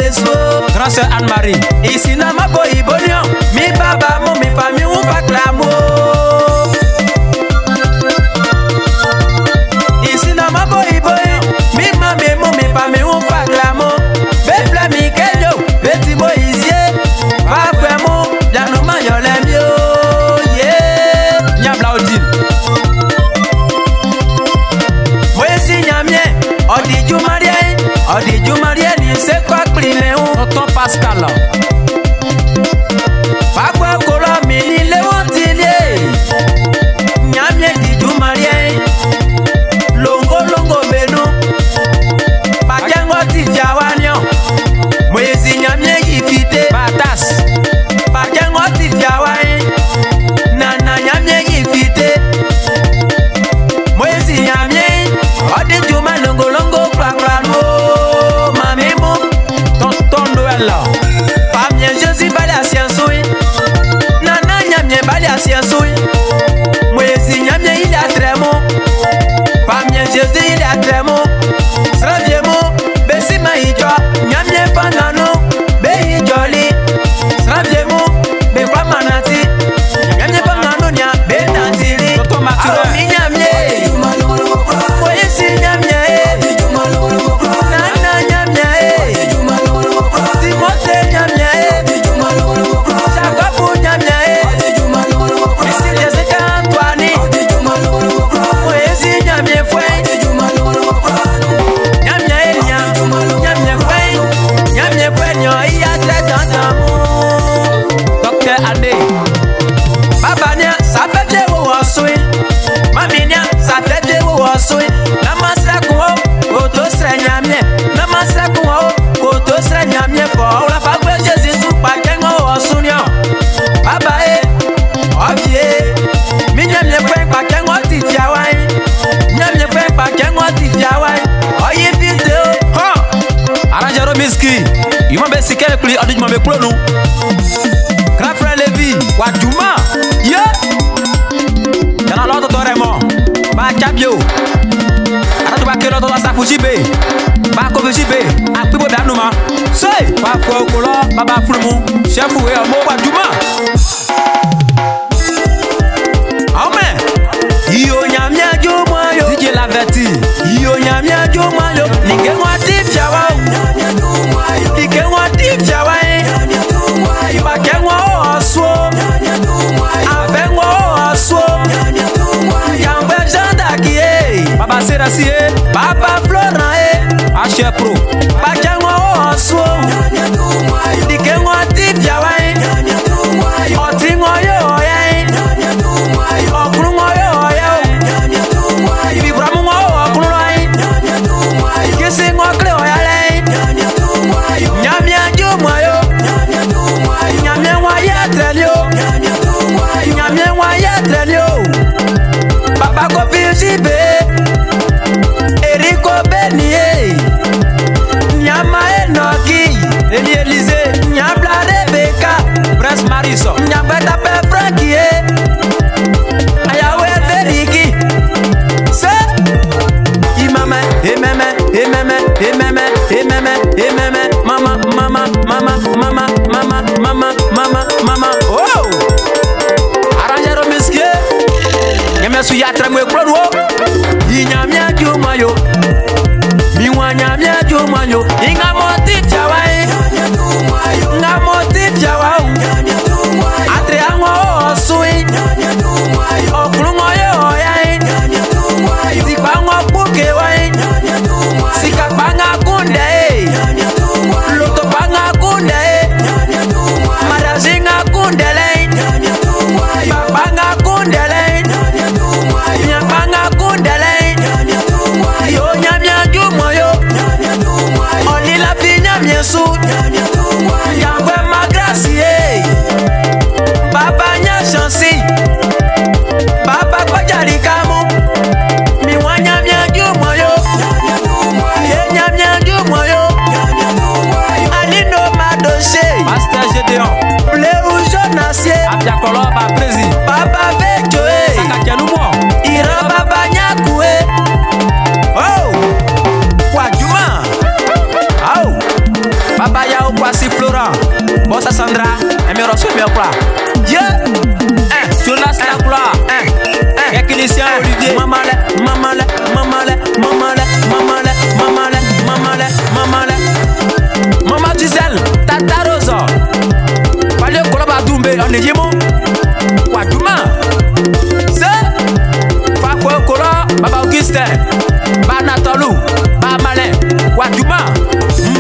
Grâce à Anne-Marie. Ici na mako ibonio, mi baba mo mi famille ou pas clamo. Ici na mako ibonio, mi mame mo mi famille ou pas clamo. Be flami kejo, beti moisie, va vraiment, ya no mayo lemio, yeah. Nyabla Odile. Moisi nyamie, odi jumarie ni se kwa klime ou. Tonton Pascal. Pakwa kola mini le wontilie. Nyamie di jumarie. Longo benu. Pakengo ti fiawanyo. Moisi nyamie gifite. Batas. Pakengo ti fiawai. Nana nyamie gifite. Moisi nyamie. Odi juma longo plano. Mamimo. Tonton Noël. Pamien Jésus bali a siensoui. Nana nyamie bali a siensoui. Moisi nyamie il a très bon. Pamien Jésus il a très bon. Sraviemo, besima hijwa. Nyamie panano, be hijoli. Sraviemo, be kwa manati. Nyamie panano nya, be nantili. Tonton Mathieu. Aromi nyamie. Moisi nyamie. Nana nyamie. Timote nyamie. Jacob nyamie. Ici les Antoine. Moisi nyamie fwe. Nyamie fwe nyo iya très d'amour. Docteur Adé. Baba nia sa fait de wo osui. Mami nia sa fait de wo osui. Namasra ko to sra nyamie. Namasra ko to sra nyamie ko ora fa gbe Jesus tu pa kengo osunio. Baba ovie. Mi nyamie fwe pa kengo ti fiawai. Nyamie fwe pa kengo ti fiawai. Oye video. Ha. Arrangero Miski. Il m'a baissé quelques plis. Adi m'a me clonou. Grand frère Lévi. Wadjuma. Yeah. Yana l'autre Toremo. Ba Kabio. Arrête ba kelo to sa fujibe. Ba ko fujibe. Apibo danuma. Say. Ba ko kolo. Baba fulumu. Chef we mo Wadjuma. Amen. Iyo nyamia juma yo. DJ Laverti. Iyo nyamia juma yo. Nige mwati fiawa. Nige mwati fiawa. Ibake mwa oswo. Abe mwa oswo. Yambe janda kiye. Baba Serasié. Baba Florent H Pro. Bake mwa oswo. Nige mwati fiawa. Oti mwa yo oya. Okuru mwa yo oya. Ibramu mwa okuru oya. Kisi mwa kle oya le. Nyamia juma yo. Nyamia mwa yetrelio. Nyamia mwa yetrelio. Papa ko fijibe. Eriko Benie. Nyama Enoki. Eli Elise. Nyabla Rebecca. Prince Mariso. Nyabeta pe Frankie. Ayawe Beriki. Se. Imame. Oh. Arrangero Miski. Nyame su yatra mwe kuro. Inyamia juma yo. Miwa nyamia juma yo. Inga moti chawai. Nga moti chawai. Atre ango osui. Okulu ngoyo oyai. Sikwa ngo puke wai. Sika panga kunde. Loto panga kunde. Marazinga kundele. Panga kundele. Nyapanga kundele. Yo nyamia juma yo. Olila fi nyamia su. Yangwe magracie. Baba nya chansi. Baba kwa jari kamu. Miwa nyamia juma yo. Ye nyamia juma yo. Alino madoshe. Master Gédéon. Bleu jaune acier. Abiakolo ba prési. Baba vejoe. Sakakianumo. Ira baba nyakue. Oh. Wadjuma. Oh. Baba ya Voici Florent, Bossa Sandra, et mes reçus mes plats. Yeah! Jonas la gloire. Technicien Olivier. Mamale, mamale, mamale, mamale, mamale, mamale, mamale, mamale. Maman Giselle, Tata Rosa. Palio Koloba Doumbé, on est yémo. Wadouma. C'est Fakwe Kolo, Baba Augustin, Ba Natalou, Ba Malin, Wadouma.